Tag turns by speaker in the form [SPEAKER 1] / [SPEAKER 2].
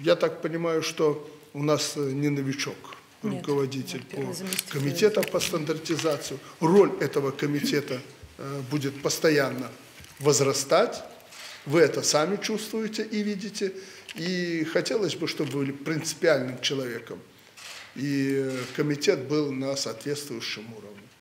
[SPEAKER 1] Я так понимаю, что у нас не новичок, руководитель комитета по стандартизации. Роль этого комитета будет постоянно возрастать. Вы это сами чувствуете и видите. И хотелось бы, чтобы вы были принципиальным человеком. И комитет был на соответствующем уровне.